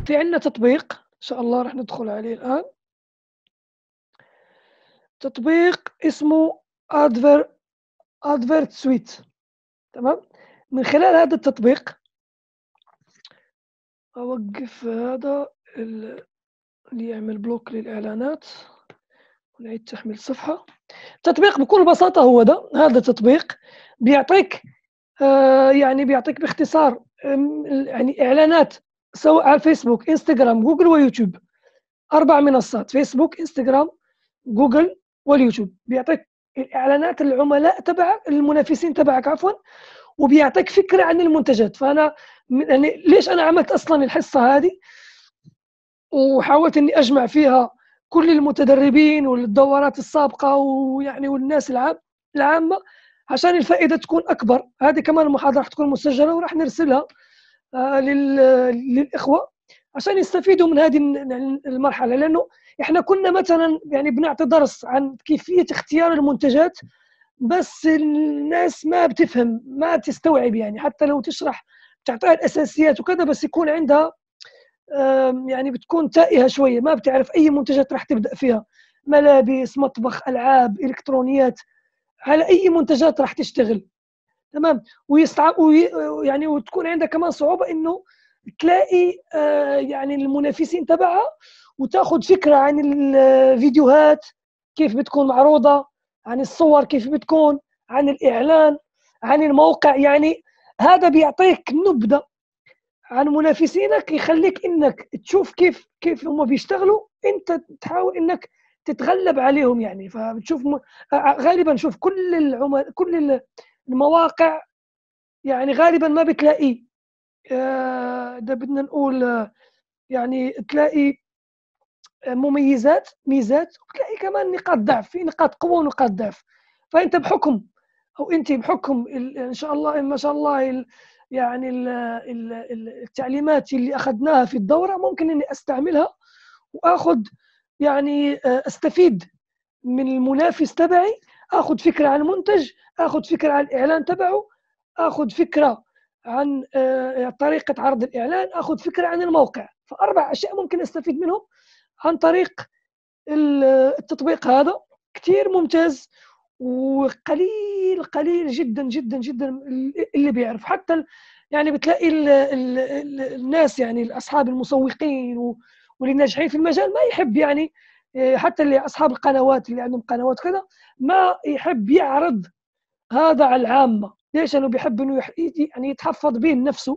في عندنا تطبيق إن شاء الله راح ندخل عليه الآن. تطبيق اسمه Advert Suite. تمام. من خلال هذا التطبيق أوقف هذا اللي يعمل بلوك للإعلانات ونعيد تحميل الصفحة. التطبيق بكل بساطة هو ده. هذا التطبيق بيعطيك يعني بيعطيك باختصار يعني إعلانات سواء على الفيسبوك، انستغرام، جوجل ويوتيوب. 4 منصات: فيسبوك، انستغرام، جوجل واليوتيوب. بيعطيك الإعلانات العملاء تبعك، المنافسين تبعك عفوا، وبيعطيك فكرة عن المنتجات. فأنا يعني ليش أنا عملت أصلا الحصة هذه وحاولت إني أجمع فيها كل المتدربين والدورات السابقة ويعني والناس العامة عشان الفائدة تكون أكبر. هذه كمان المحاضرة راح تكون مسجلة وراح نرسلها للإخوة عشان يستفيدوا من هذه المرحلة، لأنه إحنا كنا مثلا يعني بنعطي درس عن كيفية اختيار المنتجات، بس الناس ما بتفهم، ما تستوعب. يعني حتى لو تشرح تعطيها الأساسيات وكذا، بس يكون عندها يعني بتكون تائهة شوية، ما بتعرف أي منتجات راح تبدأ فيها: ملابس، مطبخ، ألعاب، إلكترونيات، على أي منتجات راح تشتغل. تمام. يعني وتكون عندها كمان صعوبة إنه تلاقي يعني المنافسين تبعها وتاخذ فكرة عن الفيديوهات كيف بتكون معروضة، عن الصور كيف بتكون، عن الإعلان، عن الموقع. يعني هذا بيعطيك نبذة عن منافسينك، يخليك انك تشوف كيف هم بيشتغلوا، انت تحاول انك تتغلب عليهم. يعني فبتشوف غالبا شوف كل المواقع يعني غالبا ما بتلاقي ده بدنا نقول يعني تلاقي ميزات، وتلاقي كمان نقاط ضعف، في نقاط قوة ونقاط ضعف. فانت بحكم او انت بحكم ان شاء الله ما شاء الله يعني التعليمات اللي اخذناها في الدورة ممكن اني استعملها واخذ يعني استفيد من المنافس تبعي، اخذ فكرة عن المنتج، اخذ فكرة عن الاعلان تبعه، اخذ فكرة عن طريقة عرض الاعلان، اخذ فكرة عن الموقع. فاربع اشياء ممكن استفيد منهم عن طريق التطبيق هذا. كتير ممتاز، وقليل جدا جدا جدا اللي بيعرف. حتى يعني بتلاقي الناس يعني اصحاب المسوقين واللي ناجحين في المجال ما يحب يعني حتى اللي اصحاب القنوات اللي عندهم قنوات كذا ما يحب يعرض هذا على العامه. ليش؟ لانه بيحب انه يعني يتحفظ به نفسه،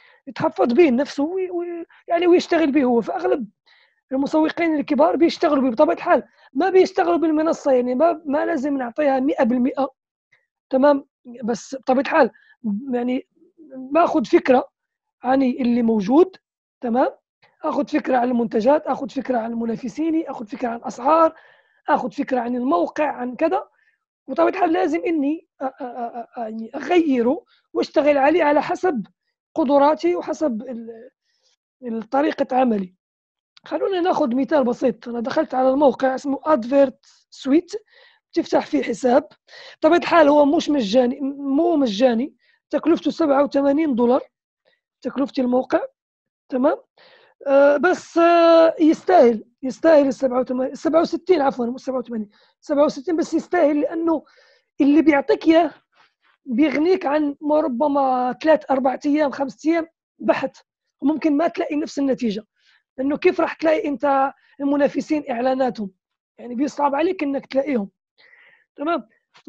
يعني ويشتغل به هو. فاغلب المسوقين الكبار بيشتغلوا بطبيعة الحال، ما بيشتغلوا بالمنصة. يعني ما لازم نعطيها 100%. تمام. بس بطبيعة الحال يعني باخذ فكرة عن اللي موجود. تمام. اخذ فكرة عن المنتجات، اخذ فكرة عن منافسيني، اخذ فكرة عن الاسعار، اخذ فكرة عن الموقع، عن كذا. وطبيعة الحال لازم اني يعني اغيره واشتغل عليه على حسب قدراتي وحسب طريقة عملي. خلونا ناخذ مثال بسيط. انا دخلت على الموقع اسمه ادفيرت سويت، تفتح فيه حساب. طبيعة الحال هو مو مجاني، تكلفته $87 تكلفة الموقع. تمام. بس يستاهل ال 67 عفوا، مو 87، 67 بس يستاهل، لانه اللي بيعطيك اياه بيغنيك عن ربما 3 4 ايام 5 ايام بحث، وممكن ما تلاقي نفس النتيجة. لانه كيف راح تلاقي انت المنافسين اعلاناتهم؟ يعني بيصعب عليك انك تلاقيهم. تمام.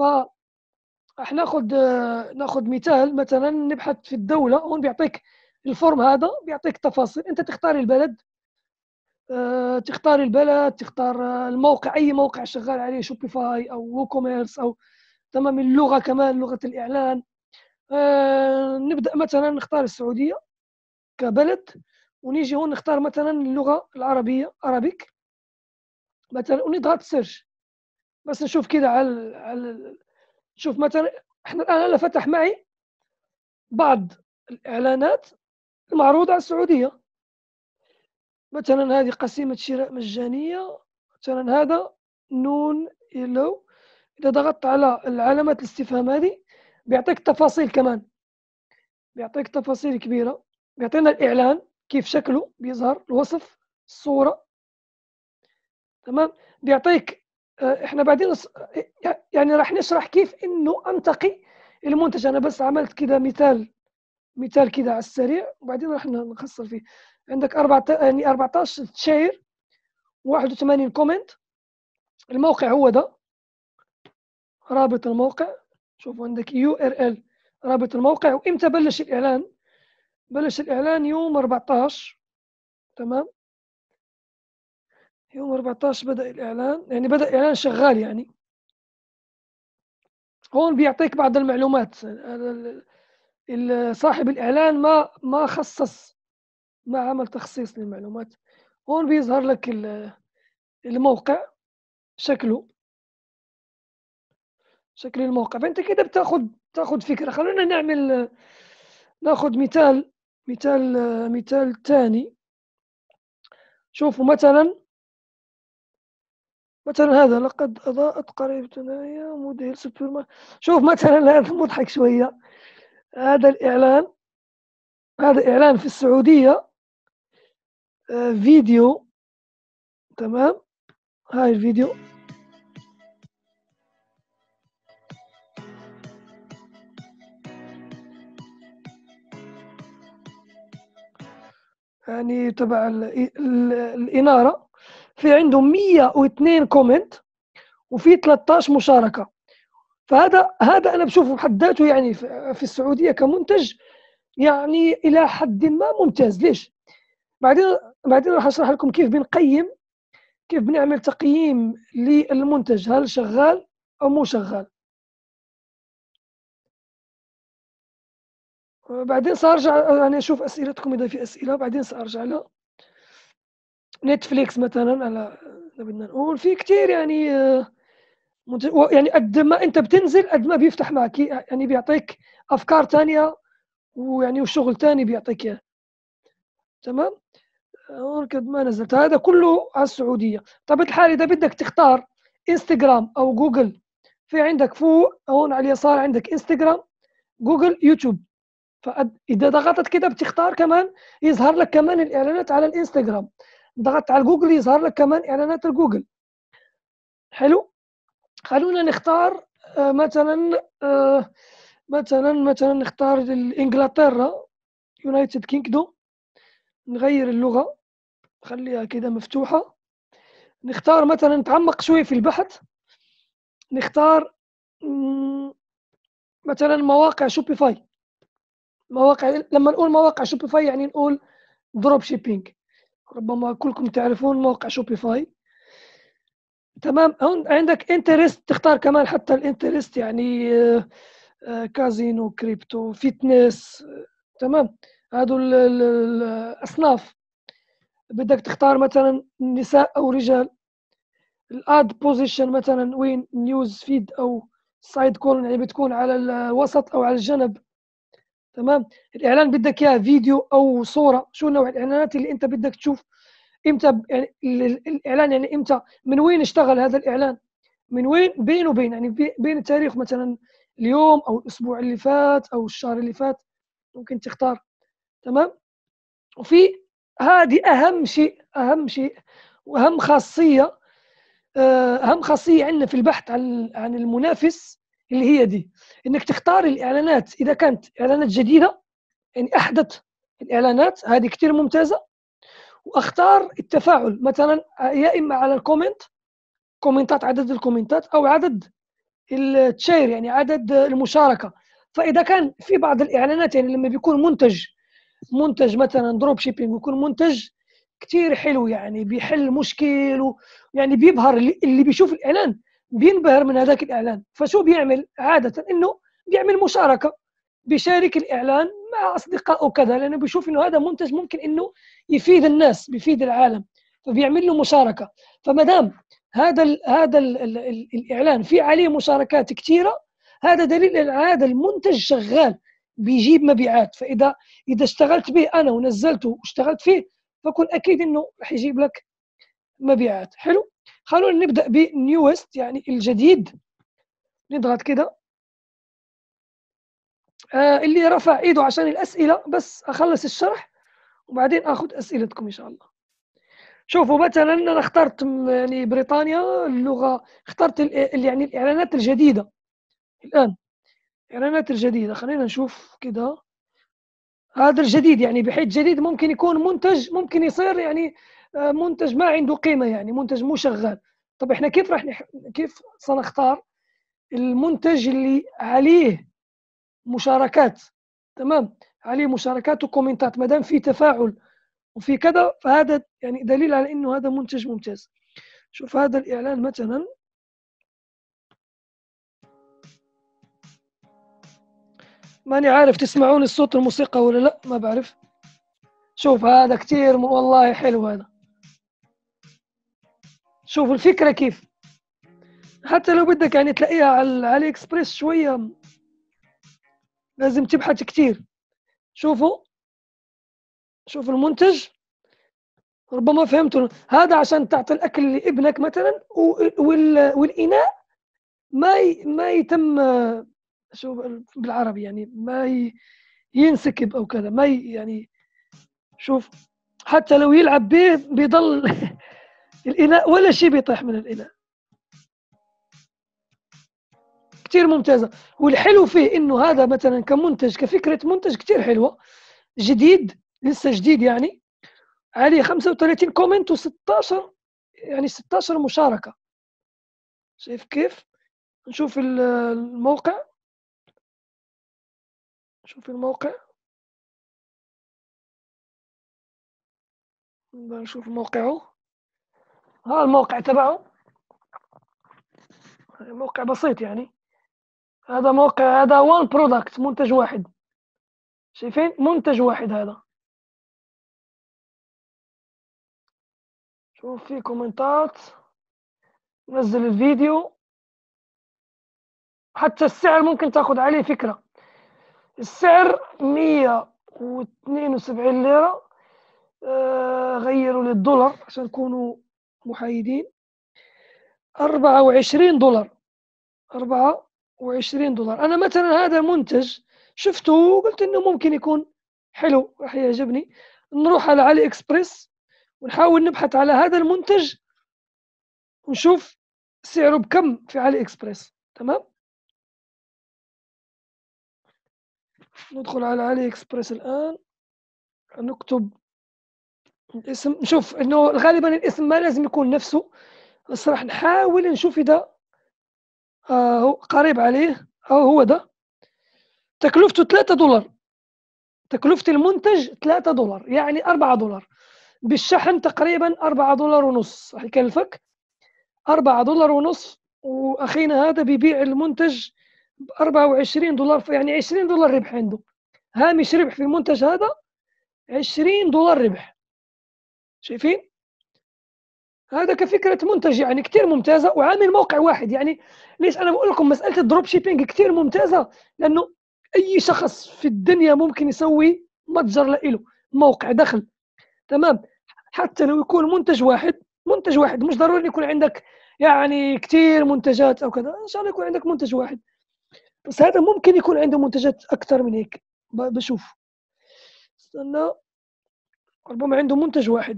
ناخذ مثال. مثلا نبحث في الدوله، هون بيعطيك الفورم هذا، بيعطيك تفاصيل. انت تختار البلد، تختار الموقع، اي موقع شغال عليه، شوبيفاي او ووكوميرس او تمام. اللغه كمان لغه الاعلان. نبدا مثلا نختار السعوديه كبلد، ونيجي هون نختار مثلا اللغه العربيه Arabic مثلا، ونضغط سيرش. بس نشوف كده شوف مثلا احنا الان انا فتح معي بعض الاعلانات المعروضه على السعوديه. مثلا هذه قسيمه شراء مجانيه، مثلا هذا نون يلو. اذا ضغطت على العلامات الاستفهام هذه بيعطيك تفاصيل كمان، بيعطيك تفاصيل كبيره. بيعطينا الاعلان كيف شكله بيظهر، الوصف، الصورة. تمام. بيعطيك احنا بعدين يعني راح نشرح كيف انه انتقي المنتج. انا بس عملت كده مثال كده على السريع، وبعدين راح نخصص فيه. عندك 14 تشير، 81 كومنت. الموقع هو ده، رابط الموقع. شوفوا عندك URL رابط الموقع. وامتى بلش الاعلان؟ بلش الاعلان يوم 14. تمام. يوم 14 بدأ الاعلان، يعني بدأ الاعلان شغال يعني. هون بيعطيك بعض المعلومات. صاحب الاعلان ما خصص، ما عمل تخصيص للمعلومات. هون بيظهر لك الموقع، شكل الموقع. فانت كده بتاخد فكره. خلونا ناخد مثال ثاني. شوفوا مثلا هذا، لقد اضاءت قريبتنا يا موديل سوبر. شوف مثلا هذا مضحك شويه. هذا الاعلان، هذا اعلان في السعوديه، فيديو. تمام. هاي الفيديو. يعني تبع الإنارة. في عندهم 102 كومنت، وفي 13 مشاركة. فهذا أنا بشوفه بحد ذاته يعني في السعودية كمنتج يعني إلى حد ما ممتاز. ليش؟ بعدين راح أشرح لكم كيف بنقيم، كيف بنعمل تقييم للمنتج، هل شغال أو مو شغال. بعدين سأرجع يعني أشوف أسئلتكم إذا في أسئلة، بعدين سأرجع لها. نتفليكس مثلا، على بدنا نقول في كتير يعني. يعني قد ما انت بتنزل قد ما بيفتح معك، يعني بيعطيك افكار تانية، ويعني وشغل تاني بيعطيك اياه. تمام. هون قد ما نزلت هذا كله على السعوديه. طب الحال اذا بدك تختار انستغرام او جوجل، في عندك فوق هون على اليسار عندك انستغرام، جوجل، يوتيوب. فاذا ضغطت كده بتختار كمان، يظهر لك كمان الاعلانات على الانستغرام. ضغطت على جوجل يظهر لك كمان اعلانات الجوجل. حلو. خلونا نختار مثلا نختار انجلترا، يونايتد كينجدوم. نغير اللغة، خليها كده مفتوحة. نختار مثلا نتعمق شوي في البحث. نختار مثلا مواقع شوبيفاي. لما نقول مواقع شوبيفاي يعني نقول دروب شيبينج. ربما كلكم تعرفون موقع شوبيفاي. تمام. هون عندك انترست، تختار كمان حتى الانترست يعني كازينو، كريبتو، فيتنس. تمام. هذو الأصناف. بدك تختار مثلا نساء أو رجال. الاد بوزيشن مثلا وين، نيوز فيد أو سايد كولن، يعني بتكون على الوسط أو على الجنب. تمام. الإعلان بدك إياه فيديو أو صورة. شو نوع الإعلانات اللي أنت بدك تشوف؟ إمتى يعني الإعلان، يعني إمتى، من وين اشتغل هذا الإعلان، من وين، بين وبين، يعني بين التاريخ مثلا اليوم أو الأسبوع اللي فات أو الشهر اللي فات، ممكن تختار. تمام. وفي هذه اهم شيء واهم خاصيه. اهم خاصيه عندنا في البحث عن المنافس، اللي هي دي، انك تختار الاعلانات اذا كانت اعلانات جديده، يعني احدث الاعلانات هذه كثير ممتازه. واختار التفاعل مثلا يا اما على كومنتات، عدد الكومنتات، او عدد التشير يعني عدد المشاركه. فاذا كان في بعض الاعلانات يعني لما بيكون منتج مثلا دروب شيبينج، ويكون منتج كتير حلو يعني بيحل مشكل، يعني بيبهر اللي بيشوف الاعلان، بينبهر من هذاك الاعلان. فشو بيعمل عاده؟ انه بيعمل مشاركه، بيشارك الاعلان مع اصدقائه وكذا، لانه بيشوف انه هذا منتج ممكن انه يفيد الناس، بيفيد العالم، فبيعمل له مشاركه. فما دام هذا الاعلان في عليه مشاركات كثيره، هذا دليل ان هذا المنتج شغال، بيجيب مبيعات. اذا اشتغلت به انا ونزلته واشتغلت فيه، فكن اكيد انه راح يجيب لك مبيعات. حلو. خلونا نبدا بنيوست يعني الجديد. نضغط كده. اللي رفع ايده عشان الاسئله بس اخلص الشرح وبعدين آخذ أسئلتكم إن شاء الله. شوفوا مثلا أنا اخترت يعني بريطانيا اللغة، اخترت يعني الإعلانات الجديدة الآن، الإعلانات الجديدة. خلينا نشوف كده. هذا الجديد يعني بحيث جديد ممكن يكون منتج، ممكن يصير يعني منتج ما عنده قيمة، يعني منتج مو شغال. طب احنا كيف راح كيف سنختار المنتج اللي عليه مشاركات؟ تمام، عليه مشاركات وكومنتات، ما دام في تفاعل وفي كذا، فهذا يعني دليل على انه هذا منتج ممتاز. شوف هذا الاعلان مثلا، ماني عارف تسمعون الصوت الموسيقى ولا لا، ما بعرف. شوف هذا كتير والله حلو هذا. شوف الفكرة كيف، حتى لو بدك يعني تلاقيها على علي اكسبريس شوية، لازم تبحث كتير. شوفوا، شوف المنتج، ربما فهمتوا. هذا عشان تعطي الأكل لابنك مثلا، والإناء ما يتم، شو بالعربي يعني، ما ينسكب أو كذا، ما يعني شوف، حتى لو يلعب به بيضل الإناء ولا شيء بيطيح من الإناء. كتير ممتازة. والحلو فيه إنه هذا مثلا كمنتج، كفكرة منتج كتير حلوة، جديد، لسه جديد يعني، عليه 35 كومنت و16 يعني 16 مشاركة. شايف كيف؟ نشوف الموقع، نشوف الموقع، نشوف موقعه. ها الموقع تبعه، موقع بسيط يعني. هذا موقع، هذا وان برودكت، منتج واحد. شايفين منتج واحد هذا. شوف في كومنتات، نزل الفيديو، حتى السعر ممكن تاخذ عليه فكرة. السعر 172 ليرة، غيروا للدولار عشان نكونوا محايدين. 24 دولار، 24 دولار. أنا مثلا هذا منتج شفته وقلت إنه ممكن يكون حلو، راح يعجبني. نروح على علي إكسبريس ونحاول نبحث على هذا المنتج ونشوف سعره بكم في علي إكسبريس. تمام، ندخل على علي إكسبريس الآن، نكتب الاسم، نشوف إنه غالبا الاسم ما لازم يكون نفسه، بس راح نحاول نشوف إذا هو قريب عليه أو هو ده. تكلفته 3 دولار، تكلفة المنتج 3 دولار، يعني 4 دولار بالشحن تقريبا. 4 دولار ونص راح يكلفك، 4 دولار ونص. وأخينا هذا بيبيع المنتج ب 24 دولار، يعني 20 دولار ربح عنده، هامش ربح في المنتج هذا 20 دولار ربح. شايفين؟ هذا كفكرة منتج يعني كتير ممتازة، وعامل موقع واحد. يعني ليش أنا بقول لكم مسألة الدروب شيبينج كتير ممتازة؟ لأنه أي شخص في الدنيا ممكن يسوي متجر له، موقع دخل. تمام، حتى لو يكون منتج واحد، منتج واحد، مش ضروري يكون عندك يعني كتير منتجات أو كذا، إن شاء الله يكون عندك منتج واحد. بس هذا ممكن يكون عنده منتجات أكثر من هيك. بشوف، استنى، ربما عنده منتج واحد.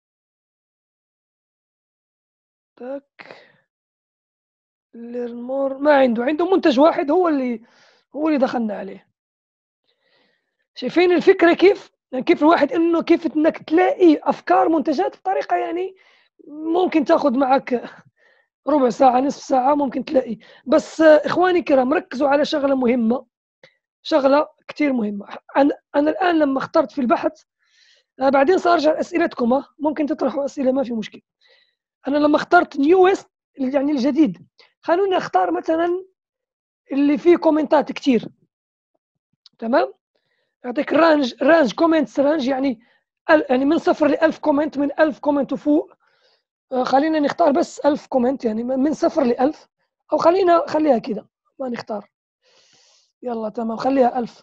تاك، ليرن مور، ما عنده منتج واحد، هو اللي دخلنا عليه. شايفين الفكرة كيف؟ يعني كيف الواحد انه كيف انك تلاقي افكار منتجات بطريقة يعني ممكن تاخذ معك ربع ساعة، نصف ساعة ممكن تلاقي. بس اخواني الكرام، ركزوا على شغلة مهمة، شغلة كتير مهمة. أنا الآن لما اخترت في البحث، بعدين سأرجع أسئلتكم، ممكن تطرحوا أسئلة ما في مشكلة. أنا لما اخترت نيوست يعني الجديد، خلونا نختار مثلا اللي فيه كومنتات كتير. تمام، يعطيك رانج كومنتس، رانج يعني يعني من 0 ل 1000 كومنت، من 1000 كومنت وفوق. خلينا نختار بس 1000 كومنت، يعني من 0 ل 1000، أو خليها كده ما نختار. يلا تمام، خليها 1000.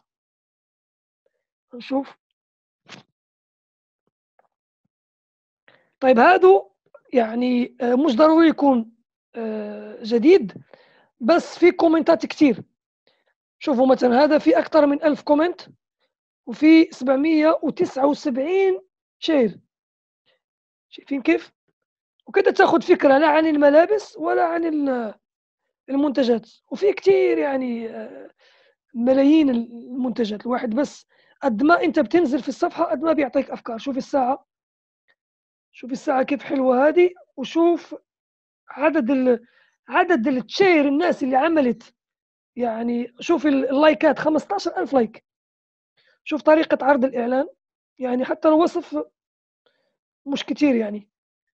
نشوف. طيب هذا يعني مش ضروري يكون جديد، بس في كومنتات كتير. شوفوا مثلا هذا في أكثر من 1000 كومنت، وفي 779 شير، شايفين كيف؟ وكده تاخد فكرة لا عن الملابس ولا عن المنتجات، وفي كتير يعني ملايين المنتجات، الواحد بس قد ما أنت بتنزل في الصفحة قد ما بيعطيك أفكار. شوف الساعة، شوف الساعة كيف حلوة هذه، وشوف عدد عدد التشير الناس اللي عملت، يعني شوف اللايكات 15,000 لايك. شوف طريقة عرض الإعلان، يعني حتى الوصف مش كتير يعني.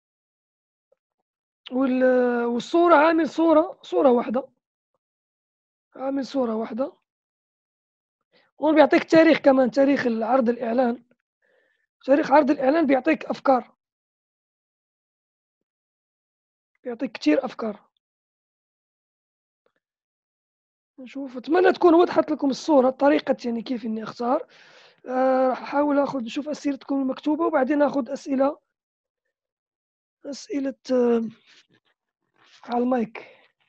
والصورة عامل صورة واحدة، عامل صورة واحدة. هون بيعطيك تاريخ كمان، تاريخ عرض الإعلان، تاريخ عرض الإعلان بيعطيك أفكار، بيعطيك كتير أفكار. نشوف، أتمنى تكون وضحت لكم الصورة، طريقة يعني كيف إني أختار. راح أحاول آخذ نشوف أسئلتكم المكتوبة وبعدين آخذ أسئلة على المايك.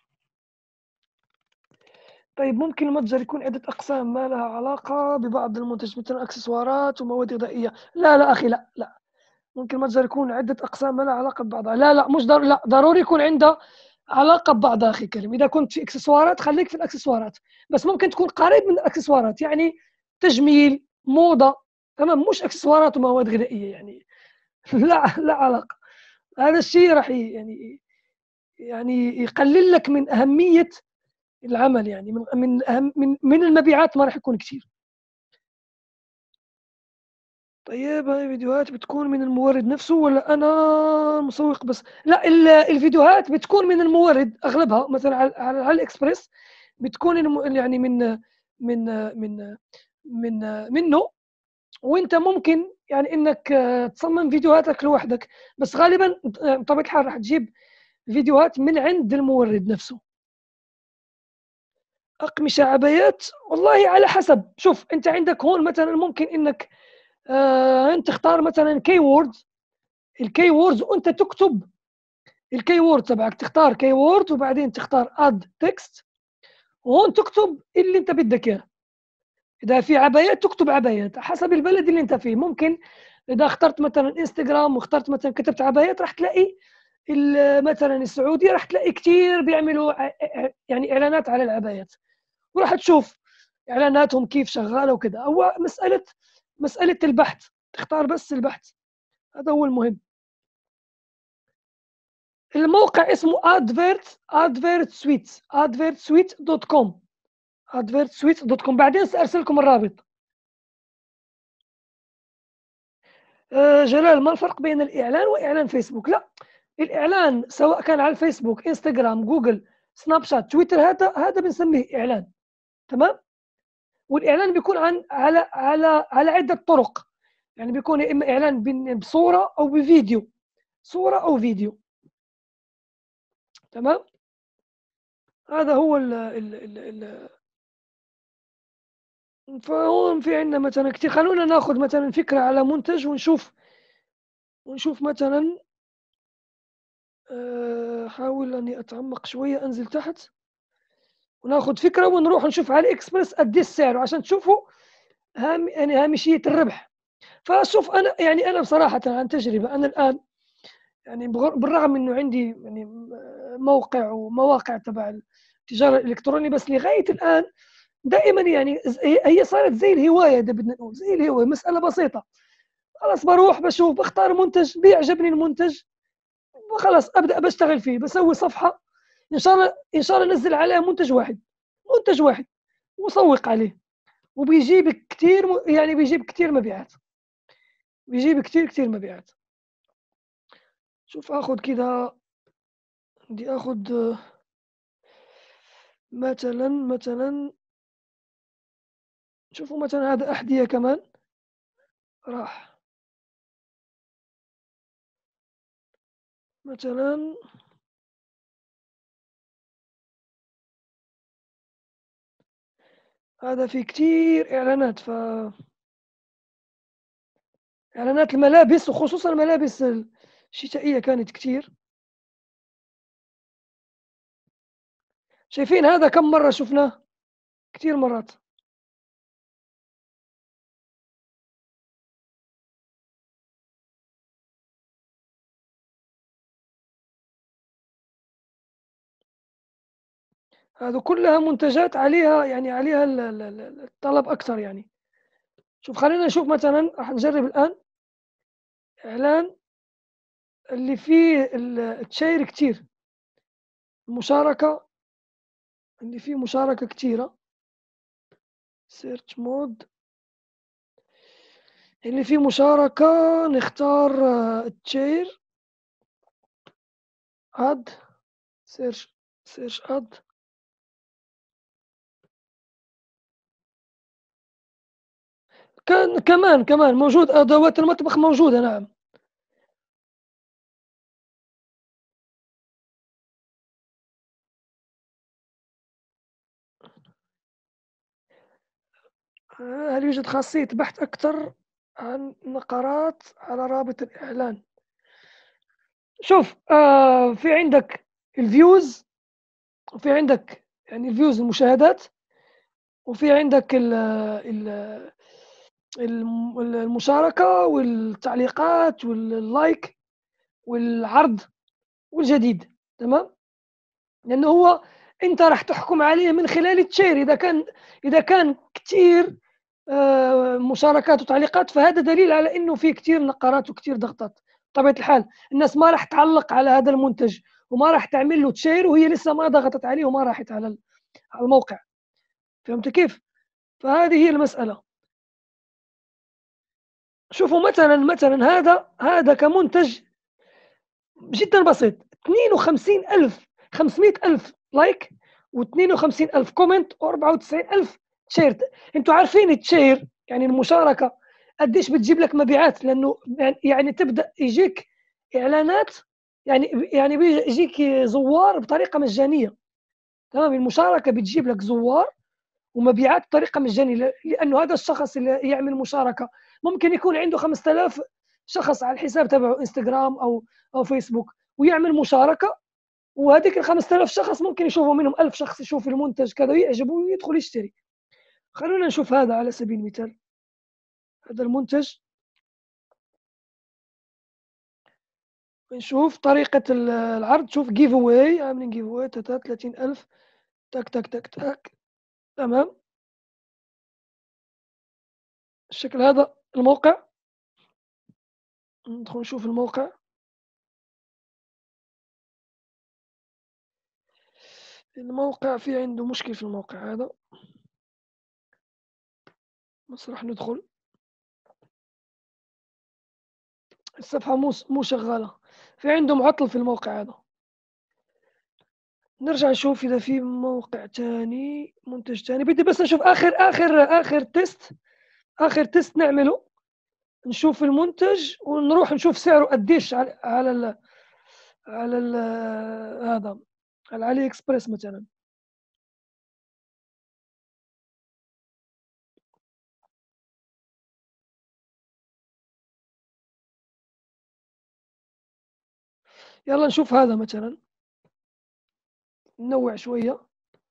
طيب، ممكن المتجر يكون عدة أقسام ما لها علاقة ببعض المنتج مثل إكسسوارات ومواد غذائية؟ لا لا أخي، لا لا. ممكن المتجر يكون عدة أقسام ما لها علاقة ببعضها، لا لا مش لا ضروري يكون عنده علاقة ببعضها أخي كريم. إذا كنت في إكسسوارات خليك في الإكسسوارات، بس ممكن تكون قريب من الإكسسوارات، يعني تجميل، موضة، تمام، مش إكسسوارات ومواد غذائية يعني. لا لا علاقة. هذا الشيء راح يعني يقلل لك من أهمية العمل، يعني من أهم من المبيعات ما راح يكون كثير. طيب، هاي فيديوهات بتكون من المورد نفسه ولا أنا مسوق بس؟ لا، الفيديوهات بتكون من المورد أغلبها، مثلا على الإكسبريس بتكون يعني من من من منه. وأنت ممكن يعني إنك تصمم فيديوهاتك لوحدك، بس غالبا بطبيعة الحال راح تجيب فيديوهات من عند المورد نفسه. أقمشة، عبايات، والله على حسب. شوف أنت عندك هون مثلا ممكن إنك أنت تختار مثلا كي وورد، الكي ووردز وأنت تكتب الكي وورد تبعك، تختار كي وورد وبعدين تختار اد تكست، وهون تكتب اللي أنت بدك إياه. إذا في عبايات تكتب عبايات حسب البلد اللي أنت فيه. ممكن إذا اخترت مثلا انستغرام واخترت مثلا كتبت عبايات راح تلاقي مثلا السعودية راح تلاقي كتير بيعملوا يعني إعلانات على العبايات، وراح تشوف اعلاناتهم كيف شغاله وكذا. هو مساله البحث، تختار بس البحث، هذا هو المهم. الموقع اسمه advertsuite.com، advertsuite.com. بعدين سارسل لكم الرابط. جلال، ما الفرق بين الاعلان واعلان فيسبوك؟ لا، الاعلان سواء كان على الفيسبوك، انستغرام، جوجل، سناب شات، تويتر، هذا بنسميه اعلان، تمام. والاعلان بيكون على عده طرق، يعني بيكون يا اما اعلان بصوره او بفيديو، صوره او فيديو، تمام. هذا هو ال فهون في عندنا مثلا كتير. خلونا ناخذ مثلا فكره على منتج ونشوف مثلا. احاول اني اتعمق شويه، انزل تحت وناخذ فكره ونروح نشوف على الاكسبرس قد ايه السعر عشان تشوفوا يعني هامشيه الربح. فشوف انا يعني انا بصراحه عن تجربه، انا الان يعني بالرغم انه عندي يعني موقع ومواقع تبع التجاره الالكترونيه، بس لغايه الان دائما يعني هي صارت زي الهوايه، اذا بدنا نقول زي الهوايه، مساله بسيطه. خلاص بروح بشوف بختار منتج بيعجبني المنتج، وخلاص ابدا بشتغل فيه، بسوي صفحه ان شاء الله ان شاء الله انزل عليها منتج واحد، منتج واحد، وسوق عليه، وبيجيب كثير يعني بيجيب كثير مبيعات، بيجيب كثير مبيعات. شوف اخذ كده، بدي اخذ مثلا شوفوا مثلا هذا احذيه كمان، راح مثلا هذا في كتير اعلانات، اعلانات الملابس وخصوصا الملابس الشتائيه كانت كتير. شايفين هذا كم مره شفناه؟ كتير مرات. هذو كلها منتجات عليها يعني عليها الطلب أكثر يعني. شوف خلينا نشوف مثلا، راح نجرب الآن إعلان اللي فيه التشير كتير، المشاركة اللي فيه مشاركة كتيرة، سيرش مود اللي فيه مشاركة، نختار التشير اد، سيرش اد. كمان موجود، أدوات المطبخ موجودة نعم. هل يوجد خاصية بحث أكثر عن نقرات على رابط الإعلان؟ شوف في عندك الفيوز، وفي عندك يعني الفيوز المشاهدات، وفي عندك المشاركة والتعليقات واللايك والعرض والجديد. تمام، لأنه هو أنت راح تحكم عليه من خلال التشير. إذا كان كتير مشاركات وتعليقات، فهذا دليل على انه في كثير نقرات وكثير ضغطات. بطبيعه الحال الناس ما راح تعلق على هذا المنتج وما راح تعمل له تشير وهي لسه ما ضغطت عليه وما راحت على الموقع. فهمت كيف؟ فهذه هي المساله. شوفوا مثلا هذا كمنتج جدا بسيط، 52,000 500,000 لايك، و52,000 كومنت، و94,000 تشير. انتوا عارفين التشير يعني المشاركه قديش بتجيب لك مبيعات، لانه يعني تبدا يجيك اعلانات، يعني بيجيك زوار بطريقه مجانيه. تمام، المشاركه بتجيب لك زوار ومبيعات بطريقه مجانيه، لانه هذا الشخص اللي يعمل مشاركه ممكن يكون عنده 5,000 شخص على الحساب تبعه انستغرام او فيسبوك، ويعمل مشاركه، وهذيك ال 5,000 شخص ممكن يشوفوا منهم 1000 شخص يشوف المنتج كذا ويعجبه ويدخل يشتري. خلونا نشوف هذا على سبيل المثال، هذا المنتج، نشوف طريقة العرض. شوف جيف اواي، عاملين جيف اواي 30,000، تك تك تك تك. تمام، الشكل هذا الموقع. ندخل نشوف الموقع. الموقع فيه عنده مشكل في الموقع هذا، بس راح ندخل. الصفحة مو شغالة، في عنده معطل في الموقع هذا. نرجع نشوف إذا في موقع تاني، منتج تاني. بدي بس نشوف آخر تيست نعمله، نشوف المنتج ونروح نشوف سعره قديش على هذا، على علي اكسبريس مثلا. يلا نشوف هذا مثلا، ننوع شوية.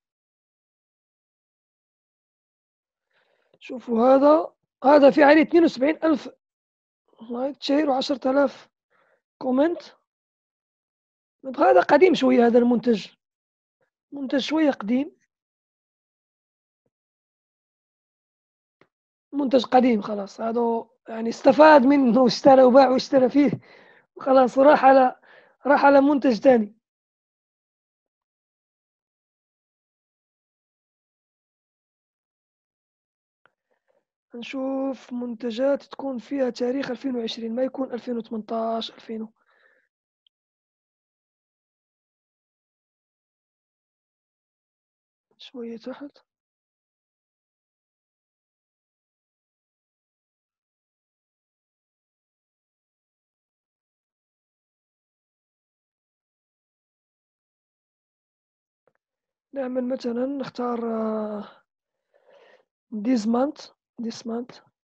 شوفوا هذا في عليه 72,000 لايك شير و10,000 كومنت. هذا قديم شوية، هذا منتج شوية قديم، منتج قديم خلاص. هذا يعني استفاد منه واشترى وباع واشترى فيه وخلاص، راح على منتج تاني. نشوف منتجات تكون فيها تاريخ 2020، ما يكون 2018 2000. شوية تحت. نعمل مثلا، نختار this month.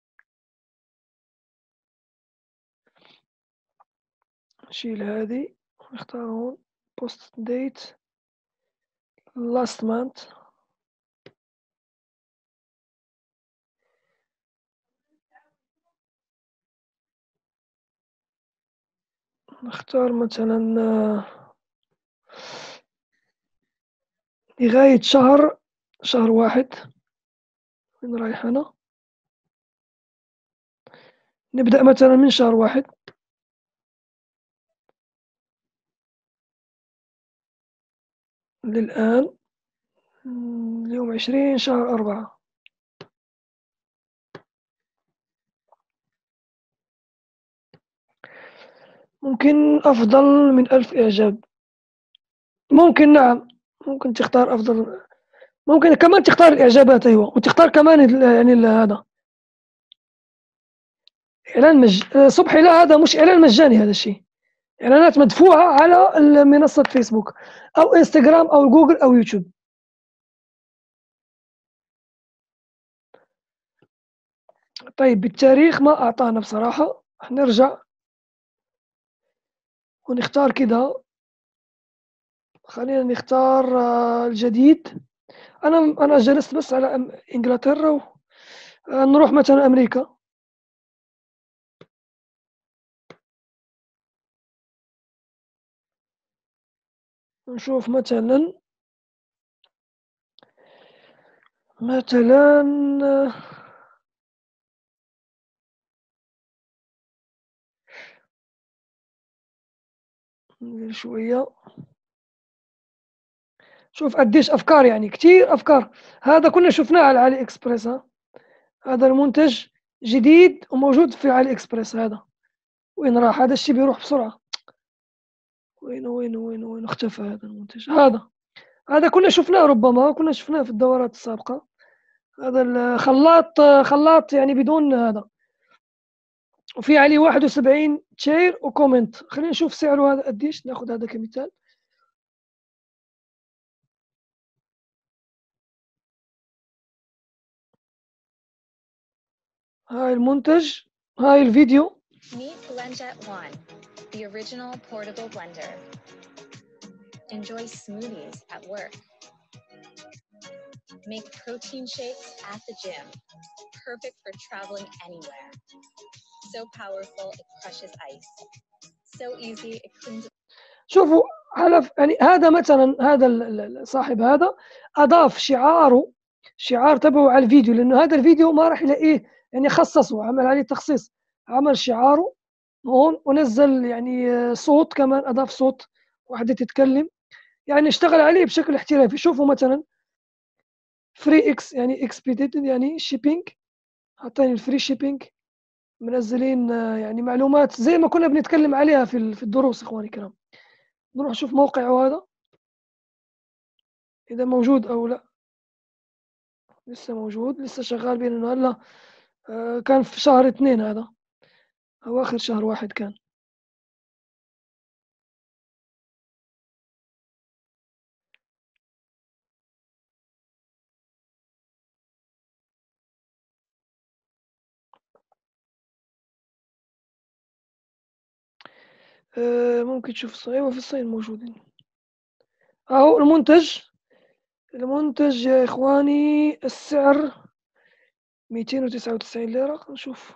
نشيل هذه، نختار هون post date last month. نختار مثلا لغاية شهر 1. وين رايح أنا؟ نبدأ مثلا من شهر 1 للآن. اليوم 20 شهر 4. ممكن أفضل من 1000 إعجاب. ممكن، نعم. ممكن تختار أفضل. ممكن كمان تختار الإعجابات، أيوة، وتختار كمان يعني هذا إعلان صبحي، لا، هذا مش إعلان مجاني، هذا الشيء إعلانات مدفوعة على منصة فيسبوك أو إنستغرام أو جوجل أو يوتيوب. طيب، بالتاريخ ما أعطانا بصراحة. نرجع ونختار كده. خلينا نختار الجديد. أنا جلست بس على إنجلترا نروح مثلا أمريكا. نشوف مثلا شوية. شوف قديش أفكار، يعني كتير أفكار. هذا كنا شفناه على علي إكسبريس. هذا المنتج جديد وموجود في علي إكسبريس. هذا وين راح؟ هذا الشيء بيروح بسرعة. وين اختفى هذا المنتج؟ هذا كنا شفناه، ربما كنا شفناه في الدورات السابقة. هذا خلاط يعني بدون هذا. وفي عليه 71 تشير وكومنت. خلينا نشوف سعره هذا قديش. ناخذ هذا كمثال. هاي المنتج، هاي الفيديو. Meet BlendJet One, the original portable blender. Enjoy smoothies at work. Make protein shakes at the gym. Perfect for traveling anywhere. So powerful, it crushes ice. So easy, it cleans. شوفوا، يعني هذا مثلا، هذا صاحب هذا أضاف شعار تبعه على الفيديو، لأنه هذا الفيديو ما راح يلاقيه، يعني خصصه، عمل عليه تخصيص، عمل شعاره هون ونزل يعني صوت كمان، أضاف صوت واحدة تتكلم، يعني اشتغل عليه بشكل احترافي. شوفوا مثلا فري اكس، يعني اكسبيديتد، يعني شيبينج، حاطين الفري شيبينج، منزلين يعني معلومات زي ما كنا بنتكلم عليها في الدروس. اخواني الكرام، نروح نشوف موقعه هذا اذا موجود او لا. لسه موجود، لسه شغال بين انه هلا كان في شهر 2 هذا، اواخر شهر 1 كان. ممكن تشوف الصين. ايوه، في الصين موجودين. اهو المنتج يا اخواني، السعر 299 ليرة. نشوف،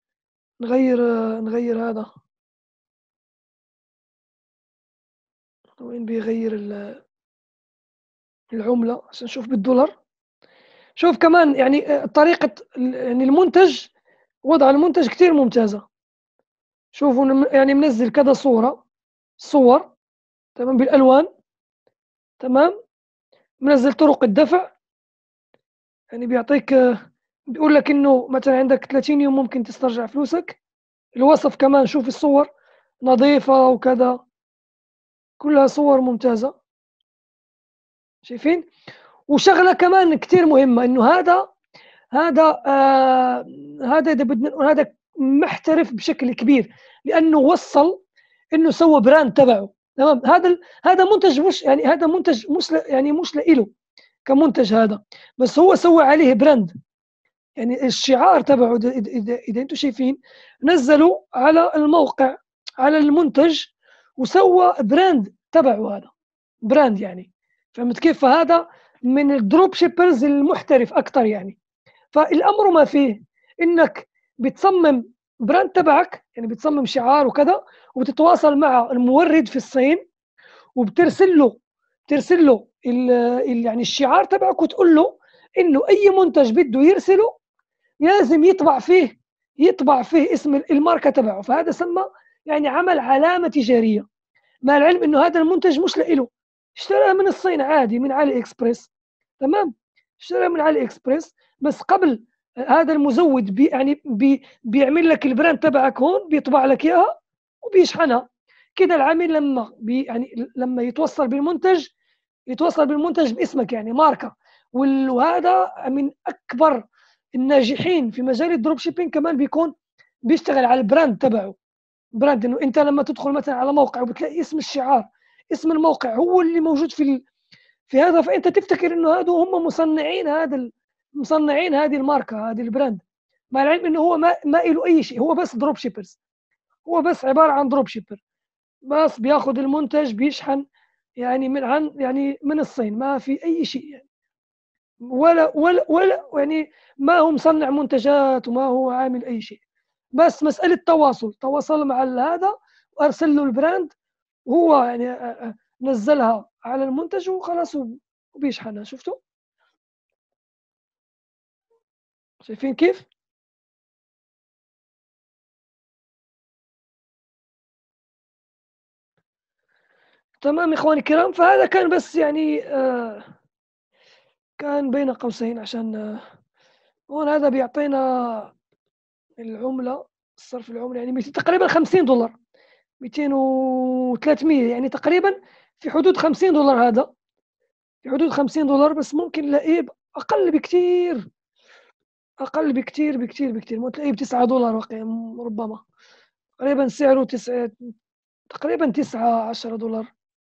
نغير هذا. وين بيغير العملة عشان نشوف بالدولار. شوف كمان يعني طريقة يعني المنتج، وضع المنتج كتير ممتازة. شوفوا يعني منزل كذا صور، تمام، بالألوان، تمام. منزل طرق الدفع، يعني بيعطيك بيقول لك انه مثلا عندك 30 يوم ممكن تسترجع فلوسك. الوصف كمان، شوف الصور نظيفة وكذا، كلها صور ممتازة. شايفين؟ وشغلة كمان كتير مهمة، انه هذا اذا بدنا نقول هذا محترف بشكل كبير، لانه وصل انه سوى براند تبعه. تمام. هذا منتج، مش يعني هذا منتج مش يعني مش لإله كمنتج هذا، بس هو سوى عليه براند. يعني الشعار تبعه، اذا انتم شايفين، نزلوا على الموقع على المنتج وسوى براند تبعه. هذا براند يعني، فهمت كيف؟ فهذا من الدروب شيبرز المحترف اكثر يعني. فالامر ما فيه انك بتصمم براند تبعك، يعني بتصمم شعار وكذا، وبتتواصل مع المورد في الصين، وبترسل له يعني الشعار تبعك وتقول له انه اي منتج بده يرسله لازم يطبع فيه اسم الماركه تبعه. فهذا سمى يعني عمل علامه تجاريه، مع العلم انه هذا المنتج مش لإله، اشتراه من الصين عادي من علي اكسبريس. تمام، اشتراه من علي اكسبريس، بس قبل هذا المزود بيعمل لك البراند تبعك هون، بيطبع لك اياها وبيشحنها. كده العميل لما يعني لما يتوصل بالمنتج باسمك يعني ماركه. وهذا من اكبر الناجحين في مجال الدروب شيبينج، كمان بيكون بيشتغل على البراند تبعه. براند انه انت لما تدخل مثلا على موقع وبتلاقي اسم الشعار، اسم الموقع هو اللي موجود في هذا، فانت تفتكر انه هذا هم مصنعين هذه الماركه، هذه البراند، مع العلم انه هو ما له اي شيء، هو بس دروب شيبرز، هو بس عباره عن دروب شيبر، بس بياخذ المنتج بيشحن يعني من الصين، ما في اي شيء يعني، ولا يعني ما هو مصنع منتجات وما هو عامل اي شيء. بس مساله تواصل مع هذا وارسل له البراند، وهو يعني نزلها على المنتج وخلاص وبيشحنها. شفتوا؟ شايفين كيف؟ تمام اخواني الكرام، فهذا كان بس يعني كان بين قوسين عشان هون هذا بيعطينا العملة، الصرف العملة يعني تقريبا $50، 200 و300 يعني تقريبا في حدود $50. هذا في حدود $50، بس ممكن نلاقيه أقل بكتير، أقل بكتير ممكن تلاقيه $9 ربما، تقريبا سعره تقريبا 9-10 دولار،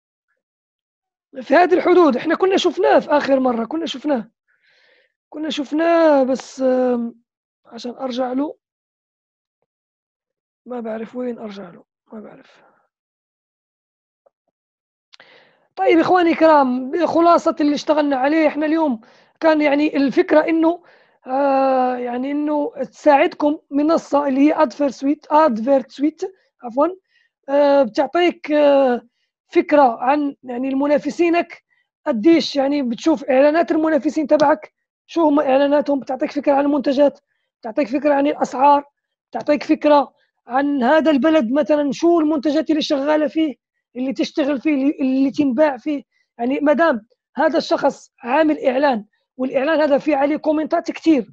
في هذه الحدود. احنا كنا شفناه في آخر مرة، كنا شفناه بس عشان أرجع له ما بعرف وين أرجع له، ما بعرف. طيب إخواني الكرام، خلاصة اللي اشتغلنا عليه احنا اليوم كان يعني الفكرة إنه يعني إنه تساعدكم منصة اللي هي أدفيرت سويت عفوا، بتعطيك فكرة عن يعني المنافسينك قديش، يعني بتشوف إعلانات المنافسين تبعك شو هم إعلاناتهم، بتعطيك فكرة عن المنتجات، بتعطيك فكرة عن الأسعار، بتعطيك فكرة عن هذا البلد مثلا شو المنتجات اللي شغالة فيه، اللي تشتغل فيه، اللي تنباع فيه. يعني ما دام هذا الشخص عامل إعلان، والإعلان هذا فيه عليه كومنتات كتير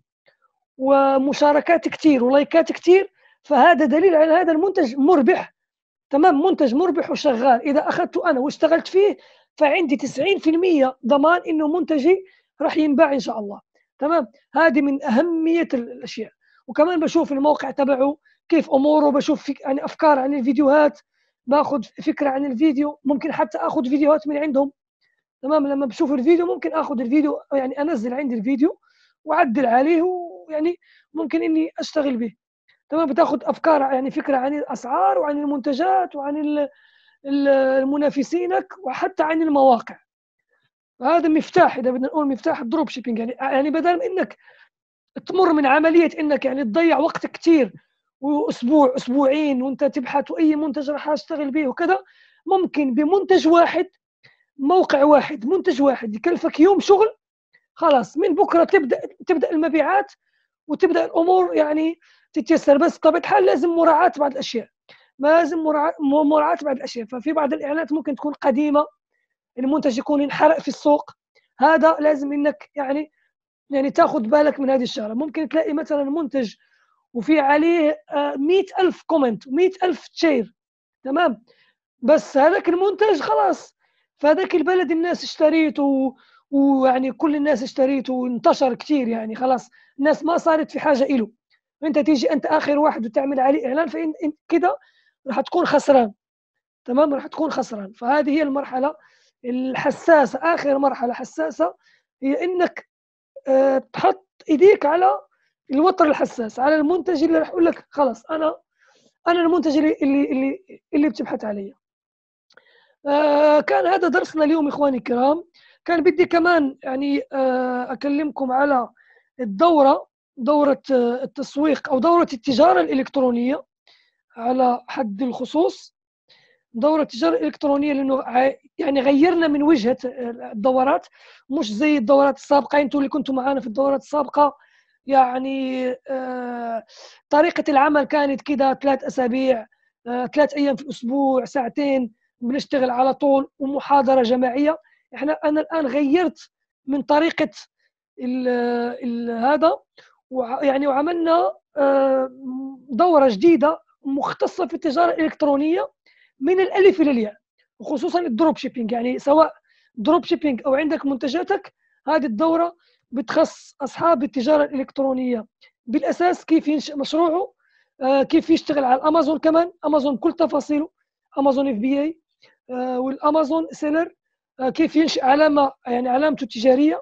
ومشاركات كتير ولايكات كتير، فهذا دليل على هذا المنتج مربح. تمام، منتج مربح وشغال، إذا أخذته أنا واشتغلت فيه فعندي 90% ضمان إنه منتجي راح ينباع إن شاء الله. تمام، هذه من أهمية الأشياء. وكمان بشوف الموقع تبعه كيف أموره، بشوف يعني أفكار عن الفيديوهات، باخذ فكرة عن الفيديو، ممكن حتى أخذ فيديوهات من عندهم. تمام، لما بشوف الفيديو ممكن أخذ الفيديو، يعني أنزل عندي الفيديو وأعدل عليه، ويعني ممكن إني أشتغل به. تمام، بتاخذ افكار يعني فكره عن الاسعار وعن المنتجات وعن المنافسينك وحتى عن المواقع. هذا مفتاح، اذا بدنا نقول مفتاح الدروب شيبينج، يعني بدل ما انك تمر من عمليه انك يعني تضيع وقت كثير واسبوع اسبوعين وانت تبحث واي منتج راح اشتغل به وكذا، ممكن بمنتج واحد، موقع واحد، منتج واحد يكلفك يوم شغل، خلاص من بكره تبدا المبيعات وتبدا الامور يعني تتيسر. بس بطبيعه الحال لازم مراعاه بعض الاشياء، لازم مراعاه بعض الاشياء. ففي بعض الاعلانات ممكن تكون قديمه، المنتج يكون انحرق في السوق، هذا لازم انك يعني تاخذ بالك من هذه الشغله. ممكن تلاقي مثلا منتج وفي عليه 100,000 كومنت و100,000 شير، تمام، بس هذاك المنتج خلاص في هذاك البلد الناس اشتريته، ويعني كل الناس اشتريته وانتشر كثير، يعني خلاص الناس ما صارت في حاجه له. انت تيجي انت اخر واحد وتعمل عليه اعلان، فان كده راح تكون خسران. تمام، راح تكون خسران. فهذه هي المرحله الحساسه، اخر مرحله حساسه هي انك تحط ايديك على الوتر الحساس، على المنتج اللي راح يقول لك خلاص انا المنتج اللي بتبحث عليه. كان هذا درسنا اليوم إخواني الكرام. كان بدي كمان يعني أكلمكم على دورة التسويق أو دورة التجارة الإلكترونية على حد الخصوص. دوره تجاره الكترونيه، لانه يعني غيرنا من وجهه الدورات، مش زي الدورات السابقه. انتم اللي كنتوا معانا في الدورات السابقه يعني طريقه العمل كانت كده 3 اسابيع، 3 ايام في الاسبوع، ساعتين بنشتغل على طول ومحاضره جماعيه. انا الان غيرت من طريقه هذا، يعني وعملنا دوره جديده مختصه في التجاره الالكترونيه من الالف الى الياء، وخصوصا الدروب شيبينج. يعني سواء دروب شيبينج او عندك منتجاتك، هذه الدوره بتخص اصحاب التجاره الالكترونيه بالاساس، كيف ينشئ مشروعه، كيف يشتغل على الامازون، كمان امازون بكل تفاصيله، امازون اف بي اي والامازون سيلر، كيف ينشئ علامه، يعني علامته التجاريه،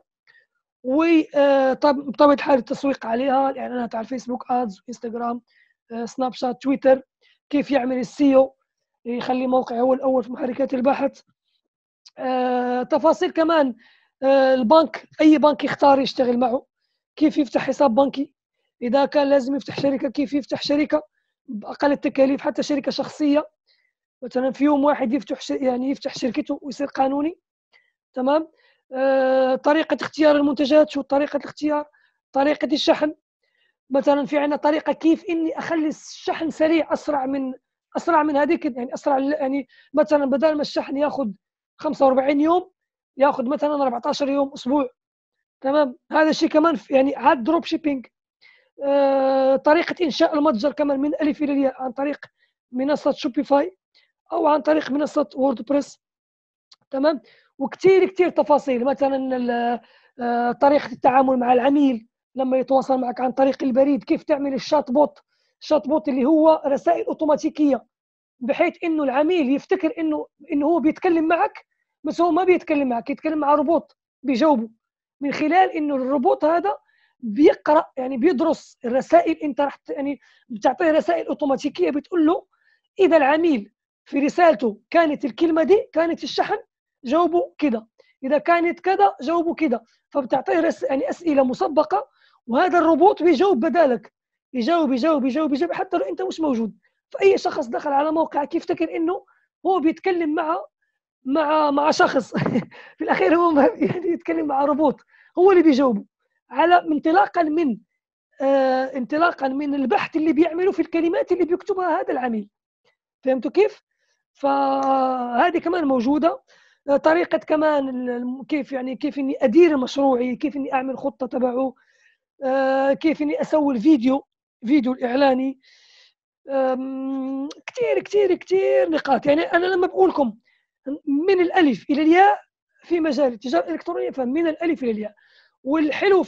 وبطبيعه الحال التسويق عليها، الاعلانات على الفيسبوك ادز، انستغرام، سناب شات، تويتر، كيف يعمل السيو، يخلي موقع هو الاول في محركات البحث، تفاصيل كمان البنك، اي بنك يختار يشتغل معه، كيف يفتح حساب بنكي، اذا كان لازم يفتح شركه كيف يفتح شركه باقل التكاليف، حتى شركه شخصيه مثلا في يوم واحد يفتح شركته ويصير قانوني. تمام. طريقه اختيار المنتجات، شو طريقه الاختيار، طريقه الشحن، مثلا في عندنا طريقه كيف اني اخلي الشحن سريع، اسرع من هذيك، يعني اسرع، يعني مثلا بدل ما الشحن ياخذ 45 يوم ياخذ مثلا 14 يوم، اسبوع. تمام. هذا الشيء كمان يعني عاد دروب شيبينج. طريقه انشاء المتجر كمان من الف الى الياء عن طريق منصه شوبيفاي او عن طريق منصه ووردبريس. تمام. وكثير كثير تفاصيل، مثلا طريقه التعامل مع العميل لما يتواصل معك عن طريق البريد، كيف تعمل الشات بوت. الشات بوت اللي هو رسائل اوتوماتيكيه، بحيث انه العميل يفتكر انه هو بيتكلم معك، بس هو ما بيتكلم معك، يتكلم مع روبوت بيجاوبه، من خلال انه الروبوت هذا بيقرا، يعني بيدرس الرسائل. انت راح يعني بتعطيه رسائل اوتوماتيكيه بتقول له اذا العميل في رسالته كانت الكلمه دي، كانت الشحن، جاوبوا كده، اذا كانت كذا جاوبوا كده. فبتعطيه يعني اسئله مسبقه، وهذا الروبوت بيجاوب بدالك، يجاوب يجاوب يجاوب يجاوب حتى لو انت مش موجود. فاي شخص دخل على موقعك يفتكر انه هو بيتكلم مع شخص في الاخير هو يعني يتكلم مع روبوت، هو اللي بيجاوبه، على انطلاقا من البحث اللي بيعمله في الكلمات اللي بيكتبها هذا العميل. فهمتوا كيف؟ فهذه كمان موجوده. طريقه كمان كيف اني ادير مشروعي، كيف اني اعمل خطه تبعه، كيف اني اسوي الفيديو الاعلاني. كثير كثير كثير نقاط. يعني انا لما بقول لكم من الالف الى الياء في مجال التجاره الالكترونيه، فمن الالف الى الياء. والحلو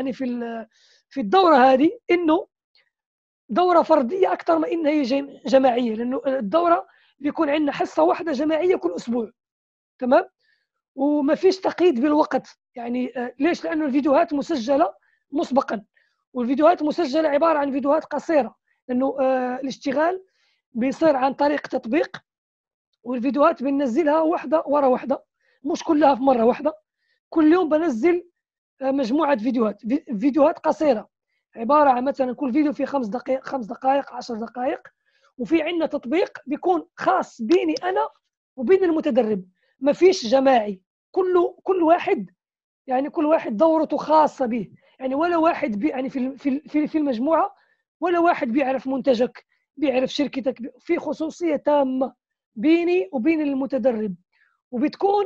في الدوره هذه انه دوره فرديه اكثر ما انها هي جماعيه، لانه الدوره بيكون عندنا حصه واحده جماعيه كل اسبوع. تمام. وما فيش تقييد بالوقت، يعني ليش؟ لانه الفيديوهات مسجله مسبقا، والفيديوهات مسجله عباره عن فيديوهات قصيره، لانه الاشتغال بيصير عن طريق تطبيق، والفيديوهات بننزلها واحده ورا واحده، مش كلها في مره واحده. كل يوم بنزل مجموعه فيديوهات قصيره، عباره عن مثلا كل فيديو فيه 5 دقائق 5 دقائق 10 دقائق. وفي عندنا تطبيق بيكون خاص بيني انا وبين المتدرب، ما فيش جماعي، كل واحد، يعني كل واحد دورته خاصه به. يعني ولا واحد يعني في المجموعه ولا واحد بيعرف منتجك، بيعرف شركتك، في خصوصيه تامه بيني وبين المتدرب. وبتكون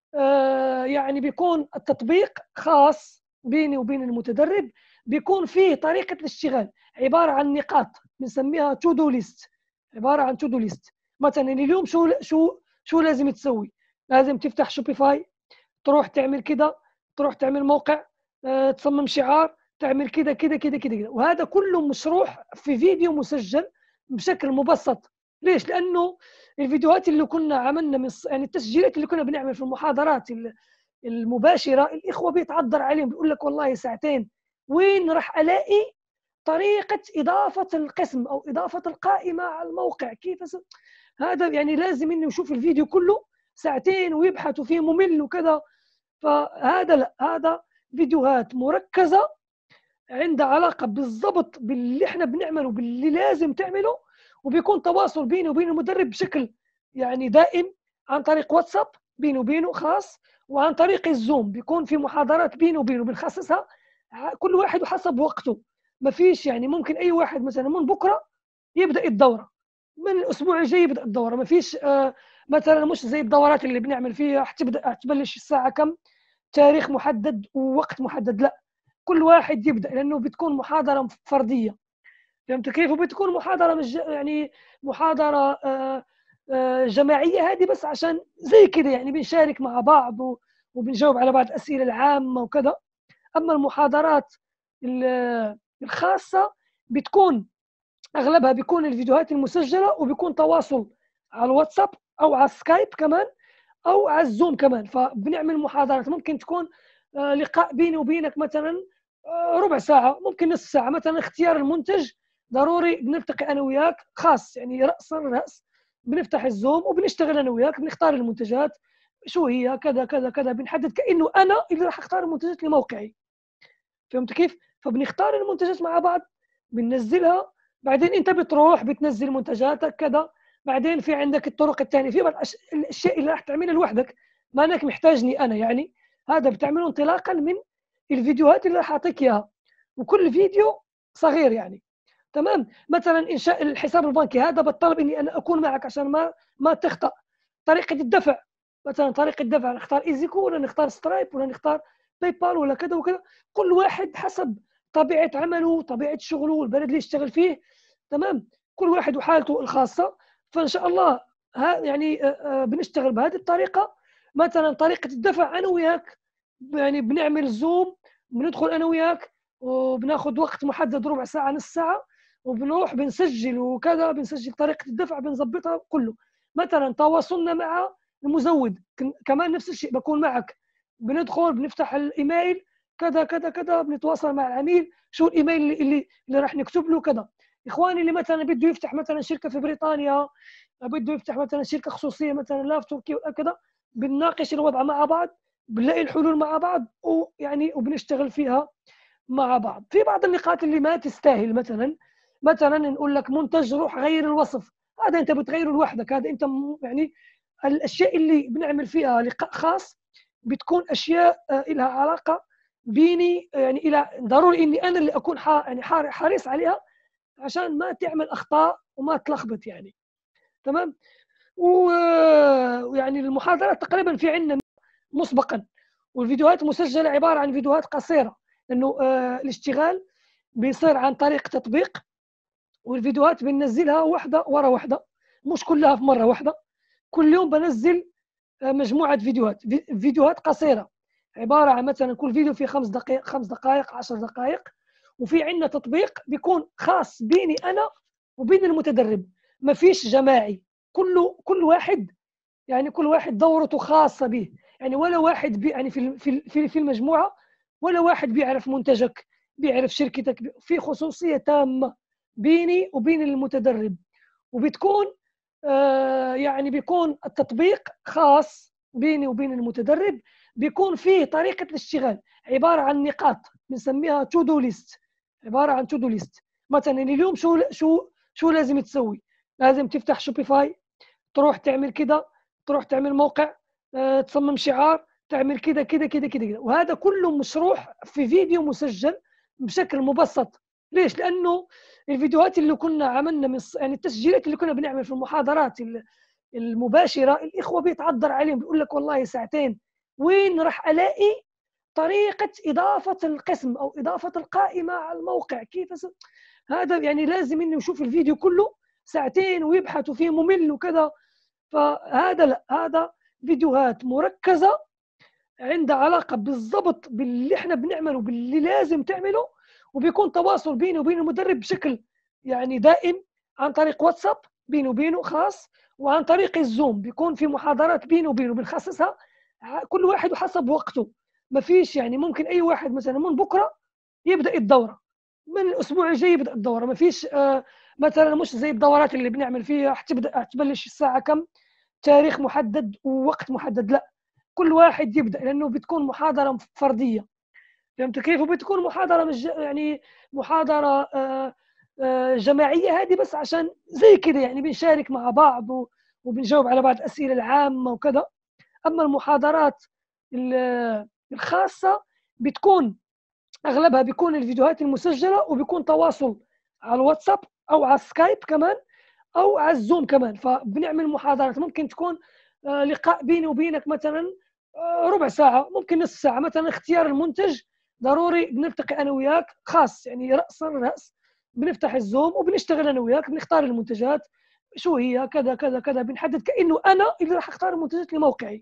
يعني بيكون التطبيق خاص بيني وبين المتدرب، بيكون فيه طريقه الاشتغال عباره عن نقاط بنسميها تو دو ليست، عباره عن تو دو ليست. مثلا اليوم شو لازم تسوي؟ لازم تفتح شوبيفاي، تروح تعمل كده، تروح تعمل موقع، تصمم شعار، تعمل كده كده كده كده كده. وهذا كله مشروح في فيديو مسجل بشكل مبسط. ليش؟ لانه الفيديوهات اللي كنا عملنا يعني التسجيلات اللي كنا بنعمل في المحاضرات المباشره، الاخوه بيتعذر عليهم، بيقول لك والله ساعتين، وين راح الاقي طريقه اضافه القسم او اضافه القائمه على الموقع؟ كيف هذا؟ يعني لازم انه يشوف الفيديو كله ساعتين ويبحث فيه ممل وكذا. فهذا لا، هذا فيديوهات مركزه عندها علاقه بالضبط باللي احنا بنعمله، باللي لازم تعمله، وبيكون تواصل بيني وبين المدرب بشكل يعني دائم عن طريق واتساب بينه وبينه خاص، وعن طريق الزوم بيكون في محاضرات بينه وبينه بنخصصها كل واحد وحسب وقته. ما فيش يعني ممكن اي واحد مثلا من بكره يبدا الدوره، من الاسبوع الجاي يبدا الدوره. ما فيش مثلا مش زي الدورات اللي بنعمل فيها حتبلش الساعه كم، تاريخ محدد ووقت محدد، لا، كل واحد يبدا، لانه بتكون محاضره فرديه. فهمت كيف؟ وبتكون محاضره مش يعني محاضره جماعيه، هذه بس عشان زي كده يعني بنشارك مع بعض وبنجاوب على بعض الاسئله العامه وكذا. اما المحاضرات الخاصه بتكون اغلبها بيكون الفيديوهات المسجله، وبيكون تواصل على الواتساب او على السكايب كمان او على الزوم كمان. فبنعمل محاضرات ممكن تكون لقاء بيني وبينك مثلا ربع ساعه، ممكن نصف ساعه. مثلا اختيار المنتج ضروري بنلتقي انا وياك خاص، يعني راسا راس، بنفتح الزوم وبنشتغل انا وياك، بنختار المنتجات شو هي كذا كذا كذا، بنحدد كانه انا اللي راح اختار المنتجات لموقعي. فهمت كيف؟ فبنختار المنتجات مع بعض، بننزلها، بعدين انت بتروح بتنزل منتجاتك كذا. بعدين في عندك الطرق الثانيه، في بعض الاشياء اللي راح تعملها لوحدك، ما انك محتاجني انا، يعني هذا بتعمله انطلاقا من الفيديوهات اللي راح اعطيك اياها، وكل فيديو صغير يعني. تمام. مثلا انشاء الحساب البنكي، هذا بطلب اني انا اكون معك عشان ما تخطا. طريقه الدفع، مثلا طريقه الدفع نختار ايزيكو ولا نختار سترايب ولا نختار باي بال ولا كذا وكذا، كل واحد حسب طبيعه عمله، طبيعه شغله، والبلد اللي يشتغل فيه. تمام. كل واحد وحالته الخاصه. فان شاء الله يعني بنشتغل بهذه الطريقه. مثلا طريقه الدفع انا وياك يعني بنعمل زوم، بندخل انا وياك وبناخذ وقت محدد ربع ساعه نص ساعه، وبنروح بنسجل وكذا، بنسجل طريقه الدفع بنظبطها كله. مثلا تواصلنا مع المزود كمان نفس الشيء، بكون معك، بندخل بنفتح الايميل كذا كذا كذا، بنتواصل مع العميل شو الايميل اللي راح نكتب له كذا. اخواني اللي مثلا بده يفتح مثلا شركه في بريطانيا، بده يفتح مثلا شركه خصوصيه مثلا لا في تركيا كذا، بنناقش الوضع مع بعض، بنلاقي الحلول مع بعض، ويعني وبنشتغل فيها مع بعض. في بعض النقاط اللي ما تستاهل، مثلا نقول لك منتج روح غير الوصف، هذا انت بتغيره لوحدك، هذا انت يعني الاشياء اللي بنعمل فيها لقاء خاص بتكون اشياء لها علاقه بيني، يعني الى ضروري اني انا اللي اكون يعني حريص عليها عشان ما تعمل اخطاء وما تلخبط يعني. تمام. ويعني المحاضرات تقريبا في عندنا مسبقا، والفيديوهات المسجله عباره عن فيديوهات قصيره، لانه الاشتغال بيصير عن طريق تطبيق، والفيديوهات بننزلها واحده ورا واحده، مش كلها في مره واحده. كل يوم بنزل مجموعه فيديوهات قصيره، عباره عن مثلا كل فيديو فيه 5 دقائق 10 دقائق. وفي عندنا تطبيق بيكون خاص بيني انا وبين المتدرب، ما فيش جماعي، كل واحد يعني كل واحد دورته خاصه به، يعني ولا واحد يعني في المجموعه ولا واحد بيعرف منتجك، بيعرف شركتك، في خصوصيه تامه بيني وبين المتدرب. وبتكون يعني بيكون التطبيق خاص بيني وبين المتدرب، بيكون فيه طريقه الاشتغال عباره عن نقاط بنسميها تو دو ليست، عباره عن تو دو ليست. مثلا اليوم شو لازم تسوي؟ لازم تفتح شوبيفاي، تروح تعمل كده، تروح تعمل موقع، تصمم شعار، تعمل كده كده كده كده كده. وهذا كله مشروح في فيديو مسجل بشكل مبسط. ليش؟ لانه الفيديوهات اللي كنا عملنا يعني التسجيلات اللي كنا بنعمل في المحاضرات المباشره، الاخوه بيتعذر عليهم، بيقول لك والله ساعتين وين راح الاقي طريقه اضافه القسم او اضافه القائمه على الموقع كيف هذا يعني لازم انه يشوف الفيديو كله ساعتين ويبحث وفيه ممل وكذا. فهذا لا، هذا فيديوهات مركزه عندها علاقه بالضبط باللي احنا بنعمله، باللي لازم تعمله. وبيكون تواصل بيني وبين المدرب بشكل يعني دائم عن طريق واتساب بيني وبينه خاص، وعن طريق الزوم بيكون في محاضرات بيني وبينه بنخصصها كل واحد وحسب وقته. ما فيش يعني ممكن اي واحد مثلا من بكره يبدا الدوره، من الاسبوع الجاي يبدا الدوره. ما فيش مثلا مش زي الدورات اللي بنعمل فيها حتبلش الساعه كم، تاريخ محدد ووقت محدد، لا، كل واحد يبدا، لانه بتكون محاضره فرديه. فهمت كيف؟ وبتكون محاضره مش يعني محاضره جماعيه، هذه بس عشان زي كده يعني بنشارك مع بعض وبنجاوب على بعض الاسئله العامه وكذا. اما المحاضرات الخاصه بتكون اغلبها بيكون الفيديوهات المسجله، وبيكون تواصل على الواتساب او على السكايب كمان او على الزوم كمان. فبنعمل محاضرات ممكن تكون لقاء بيني وبينك مثلا ربع ساعه، ممكن نصف ساعه مثلا. اختيار المنتج ضروري، بنلتقي انا وياك خاص يعني راسا راس، بنفتح الزوم وبنشتغل انا وياك، بنختار المنتجات شو هي كذا كذا كذا، بنحدد كانه انا اللي راح اختار المنتجات لموقعي.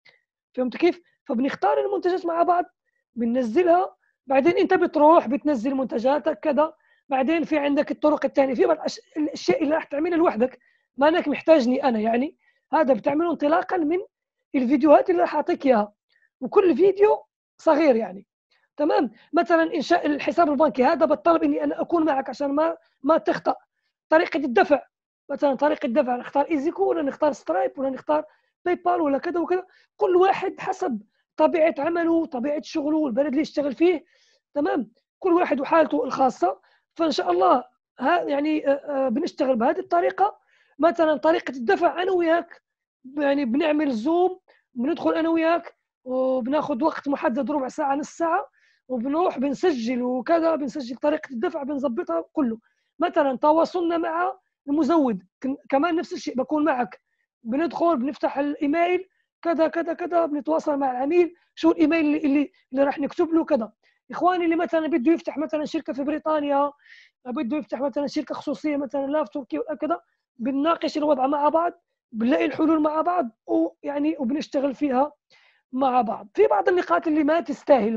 فهمت كيف؟ فبنختار المنتجات مع بعض، بننزلها، بعدين انت بتروح بتنزل منتجاتك كذا. بعدين في عندك الطرق الثانيه، في بعض الاشياء اللي راح تعملها لوحدك ما انك محتاجني انا، يعني هذا بتعمله انطلاقا من الفيديوهات اللي راح اعطيك اياها، وكل فيديو صغير يعني. تمام. مثلا انشاء الحساب البنكي، هذا بالطلب اني انا اكون معك عشان ما تخطا. طريقه الدفع، مثلا طريقه الدفع نختار ايزيكو ولا نختار سترايب ولا نختار باي بال ولا كذا وكذا. كل واحد حسب طبيعه عمله، طبيعه شغله، والبلد اللي يشتغل فيه. تمام. كل واحد وحالته الخاصه. فان شاء الله يعني بنشتغل بهذه الطريقه. مثلا طريقه الدفع انا وياك يعني بنعمل زوم، بندخل انا وياك وبناخذ وقت محدد ربع ساعه نص ساعه، وبنروح بنسجل وكذا، بنسجل طريقه الدفع بنظبطها كله. مثلا تواصلنا مع المزود كمان نفس الشيء، بكون معك، بندخل بنفتح الايميل كذا كذا كذا، بنتواصل مع العميل شو الايميل اللي راح نكتب له كذا. اخواني اللي مثلا بده يفتح مثلا شركه في بريطانيا، بده يفتح مثلا شركه خصوصيه مثلا لا في تركيا وكذا، بنناقش الوضع مع بعض، بنلاقي الحلول مع بعض، ويعني وبنشتغل فيها مع بعض. في بعض النقاط اللي ما تستاهل،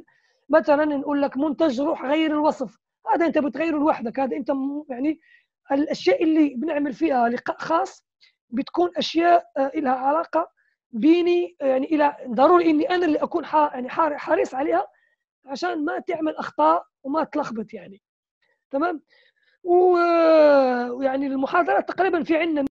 مثلا نقول لك منتج روح غير الوصف، هذا انت بتغيره لوحدك. هذا انت يعني الاشياء اللي بنعمل فيها لقاء خاص بتكون اشياء لها علاقه بيني، يعني الى ضروري اني انا اللي اكون يعني حريص عليها عشان ما تعمل اخطاء وما تلخبط يعني. تمام. ويعني المحاضرات تقريبا في عندنا